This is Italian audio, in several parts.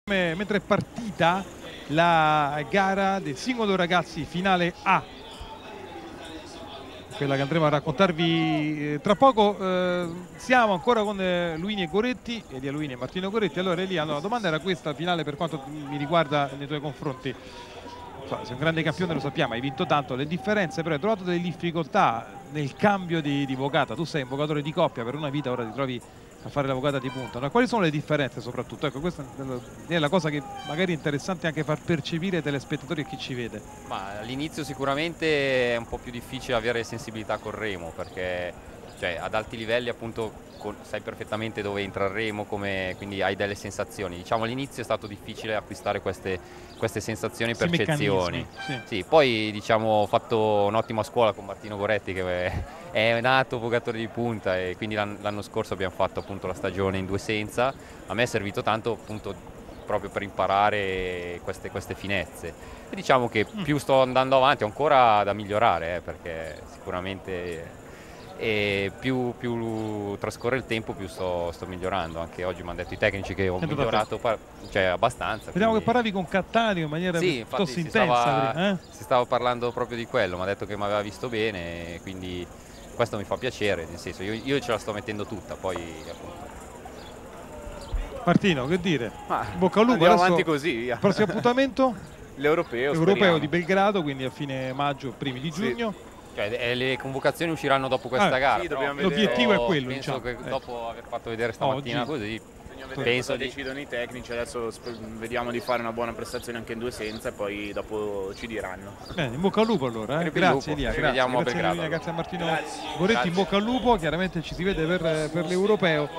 Mentre è partita la gara del singolo ragazzi finale A, quella che andremo a raccontarvi tra poco. Siamo ancora con Luini e Goretti, Elia Luini e Martino Goretti. Allora Elia, la domanda era questa finale per quanto mi riguarda nei tuoi confronti. Sei un grande campione, lo sappiamo, hai vinto tanto, le differenze però hai trovato delle difficoltà nel cambio di vocata. Tu sei un vocatore di coppia per una vita, ora ti trovi a fare la vocata di punta, no? Quali sono le differenze soprattutto? Ecco, questa è la cosa che magari è interessante anche far percepire ai telespettatori e chi ci vede. Ma all'inizio sicuramente è un po' più difficile avere sensibilità col remo, perché ad alti livelli appunto sai perfettamente dove entra il remo, quindi hai delle sensazioni. Diciamo all'inizio è stato difficile acquistare queste sensazioni e percezioni. Sì, poi diciamo ho fatto un'ottima scuola con Martino Goretti, che è nato vocatore di punta, e quindi l'anno scorso abbiamo fatto appunto la stagione in due senza. A me è servito tanto appunto proprio per imparare queste finezze, e diciamo che più sto andando avanti ho ancora da migliorare, perché sicuramente più trascorre il tempo più sto migliorando. Anche oggi mi hanno detto i tecnici che ho migliorato abbastanza. Vediamo quindi... che parlavi con Cattaneo in maniera piuttosto intensa. Si stava parlando proprio di quello, mi ha detto che mi aveva visto bene, e quindi questo mi fa piacere, nel senso io ce la sto mettendo tutta, poi appunto. Martino, che dire? Bocca al lupo. Andiamo avanti così, via. Il prossimo appuntamento? L'Europeo di Belgrado, quindi a fine maggio, primi di giugno. Le convocazioni usciranno dopo questa gara. Sì, l'obiettivo è quello. Penso che dopo aver fatto vedere stamattina così, penso decidono i tecnici. Adesso vediamo di fare una buona prestazione anche in due senza, e poi dopo ci diranno. Bene, in bocca al lupo allora. Grazie Elia, grazie a Martino Goretti, in bocca al lupo. Chiaramente ci si vede per l'Europeo.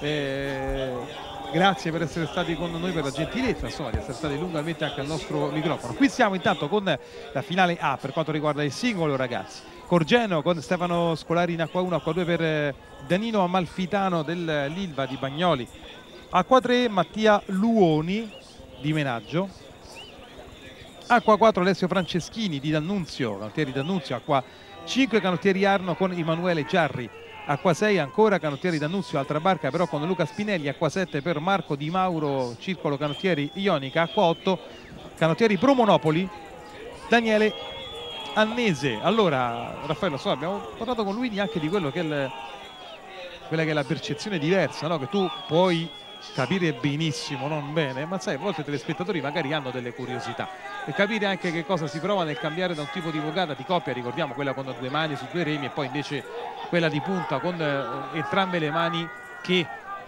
Grazie per essere stati con noi, per la gentilezza insomma di essere stati lungamente anche al nostro microfono. Qui siamo intanto con la finale A per quanto riguarda il singolo ragazzi. Corgeno con Stefano Scolari in acqua 1, acqua 2 per Danilo Amalfitano dell'Ilva di Bagnoli, acqua 3 Mattia Luoni di Menaggio, acqua 4 Alessio Franceschini di D'Annunzio, canottieri D'Annunzio, acqua 5 canottieri Arno con Emanuele Giarri, acqua 6 ancora canottieri D'Annunzio, altra barca però con Luca Spinelli, acqua 7 per Marco Di Mauro, circolo canottieri Ionica, acqua 8 canottieri Promonopoli, Daniele Annese. Allora Raffaello, abbiamo parlato con lui anche di quello che è quella che è la percezione diversa, no? Che tu puoi capire benissimo, non bene, ma sai, a volte i telespettatori magari hanno delle curiosità, e capire anche che cosa si prova nel cambiare da un tipo di vocata di coppia, ricordiamo quella con due mani su due remi, e poi invece quella di punta con entrambe le mani che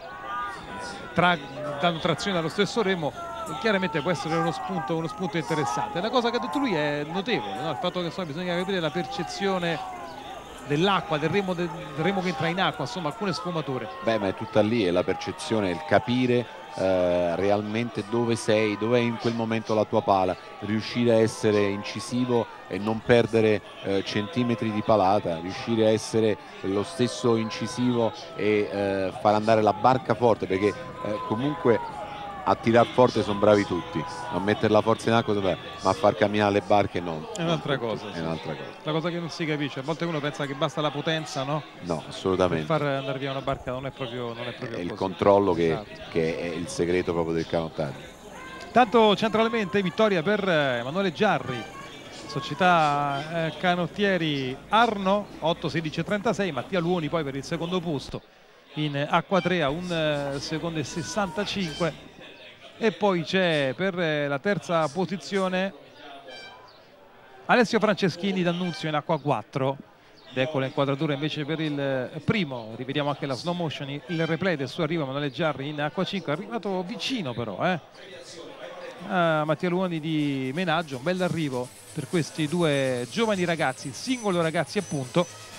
danno trazione allo stesso remo. Chiaramente può essere uno spunto interessante. La cosa che ha detto lui è notevole, no? Il fatto che bisogna capire la percezione dell'acqua, del remo che entra in acqua, insomma alcune sfumature. Beh, ma è tutta lì, è la percezione, il capire realmente dove sei, dove è in quel momento la tua pala, riuscire a essere incisivo e non perdere centimetri di palata, riuscire a essere lo stesso incisivo e far andare la barca forte, perché comunque a tirar forte sono bravi tutti, a mettere la forza in acqua, ma a far camminare le barche no. È un'altra cosa. È un'altra cosa. La cosa che non si capisce, a volte uno pensa che basta la potenza, no? No, assolutamente. Per far andare via una barca non è proprio è così. Il controllo esatto, che è il segreto proprio del canottaggio. Tanto centralmente vittoria per Emanuele Giarri, società canottieri Arno, 8-16-36, Mattia Luoni poi per il secondo posto in acqua 3 a 1 secondo e 65. E poi c'è per la terza posizione Alessio Franceschini D'Annunzio in acqua 4. Ed ecco le inquadrature invece per il primo, rivediamo anche la slow motion, il replay del suo arrivo. Emanuele Giarri in acqua 5, è arrivato vicino però Mattia Luoni di Menaggio. Un bel arrivo per questi due giovani ragazzi, singolo ragazzi appunto.